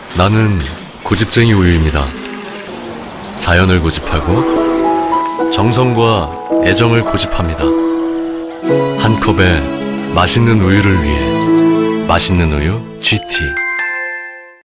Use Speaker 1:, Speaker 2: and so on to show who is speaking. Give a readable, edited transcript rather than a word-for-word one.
Speaker 1: 나는 고집쟁이 우유입니다. 자연을 고집하고 정성과 애정을 고집합니다. 한 컵에 맛있는 우유를 위해 맛있는 우유 GT.